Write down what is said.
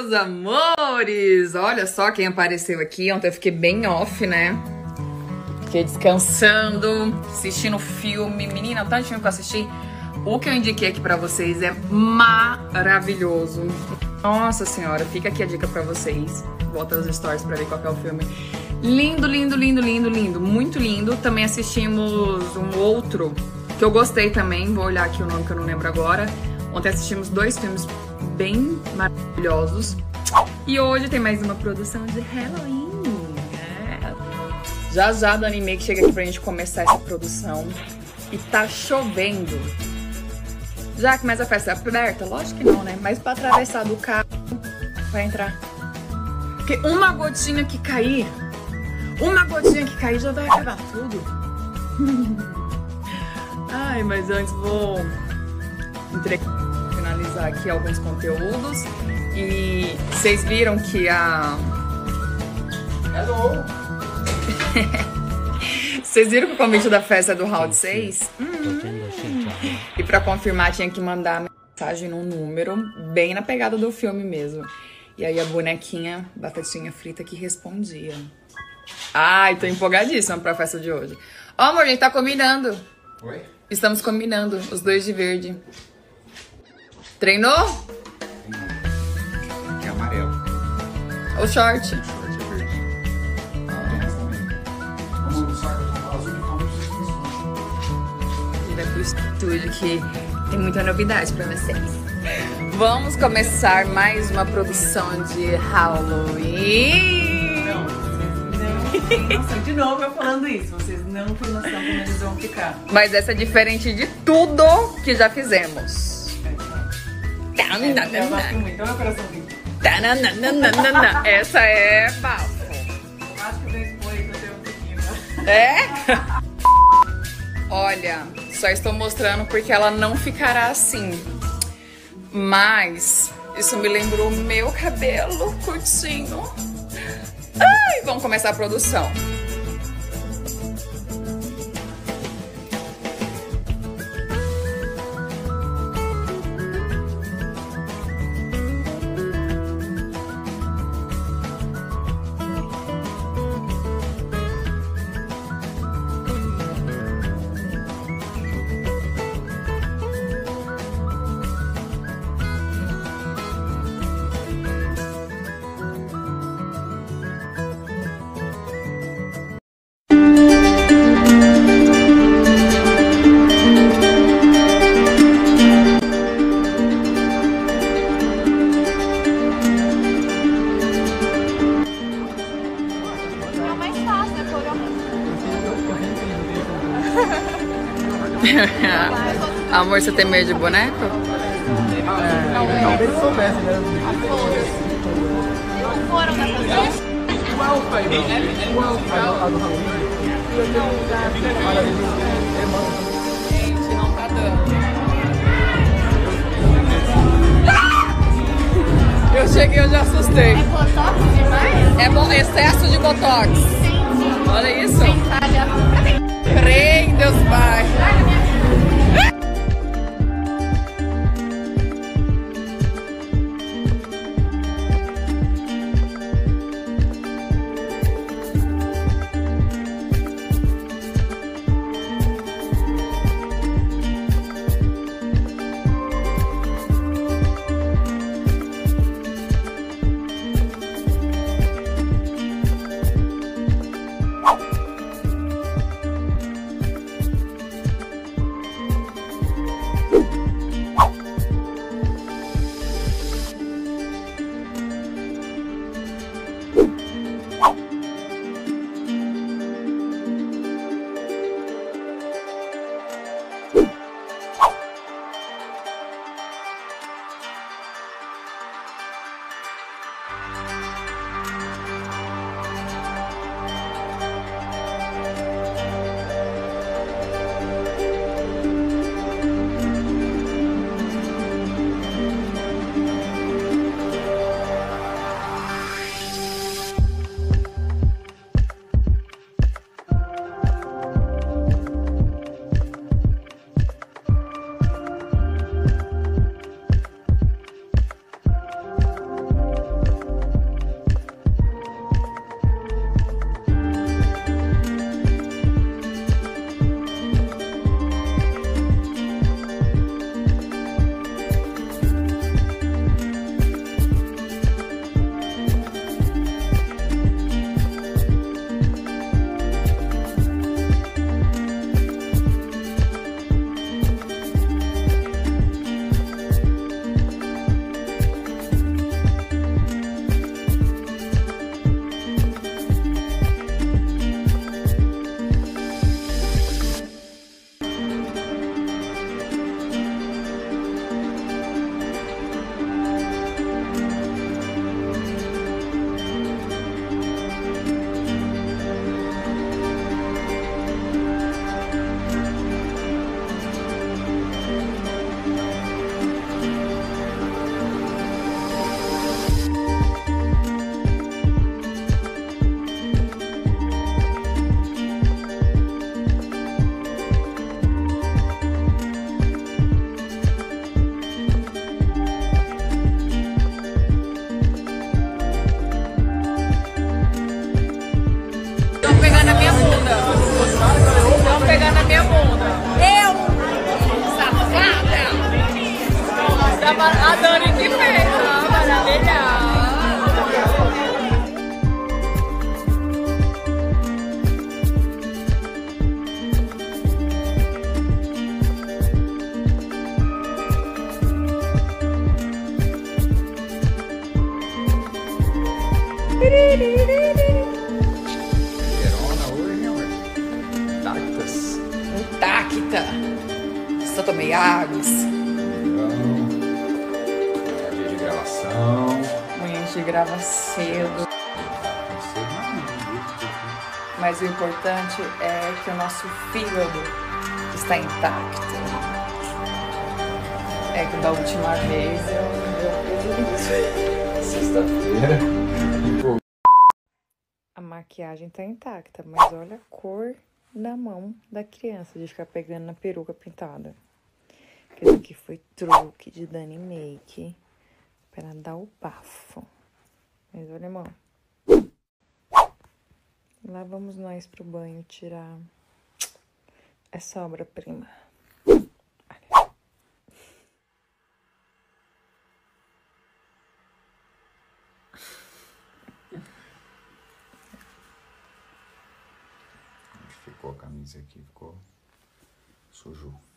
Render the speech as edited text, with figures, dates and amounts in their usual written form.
meus amores! Olha só quem apareceu aqui. Ontem eu fiquei bem off, né? Fiquei descansando, assistindo filme. Menina, tanto filme que eu assisti. O que eu indiquei aqui pra vocês é maravilhoso. Nossa senhora, fica aqui a dica pra vocês. Volta nos stories pra ver qual que é o filme. Lindo, lindo, lindo, lindo, lindo. Muito lindo. Também assistimos um outro que eu gostei também. Vou olhar aqui o nome que eu não lembro agora. Ontem assistimos 2 filmes bem maravilhosos. E hoje tem mais uma produção de Halloween. Já já do anime que chega aqui pra gente começar essa produção. E tá chovendo. Já que mais a festa é aberta? Lógico que não, né? Mas pra atravessar do carro, vai entrar. Porque uma gotinha que cair já vai acabar tudo. Ai, mas antes vou finalizar aqui alguns conteúdos. E vocês viram que a... Hello! Vocês viram que o convite da festa é do Round 6? E pra confirmar tinha que mandar mensagem num número bem na pegada do filme mesmo. E aí a bonequinha, batatinha frita, que respondia. Ai, tô empolgadíssima pra festa de hoje. Ó, amor, a gente tá combinando. Oi? Estamos combinando, os dois de verde. Treinou? Que é amarelo. O short. Short é verde. Tênis também. Vamos no saco azul de calma pra vocês. E vai pro estúdio que tem muita novidade pra vocês. Vamos começar mais uma produção de Halloween. Nossa, de novo eu falando isso, vocês não têm noção como eles vão ficar. Mas essa é diferente de tudo que já fizemos. Eu gosto muito, é uma coraçãozinho. Essa é bafo. Acho que eu vou expor aí que eu tenho um pouquinho. É? Olha, só estou mostrando porque ela não ficará assim. Mas isso me lembrou meu cabelo curtinho. Ai, vamos começar a produção. Amor, você tem medo de boneco? Não, se ele soubesse, né? Não foram na produção? Qual o pai? Qual o pai? A do Raul? Gente, não tá dando. Eu cheguei, eu já assustei. É botox demais? É bom, excesso de botox. Entendi. Olha isso. Cadê? Creio em Deus Pai. A Dani que fez, ó, maravilhosa. Verona hoje, amor. Intactas. Intacta. Só tomei águas. Dia de gravação. Amanhã a gente grava cedo. Mas o importante é que o nosso fígado está intacto. É que da última vez eu Sexta-feira. A maquiagem tá intacta, mas olha a cor da mão da criança de ficar pegando na peruca pintada. Que isso aqui foi truque de Dani Make para dar o bafo. Mas olha, mão. Lá vamos nós pro banho tirar essa obra-prima. Olha. Ficou a camisa aqui, ficou sujo.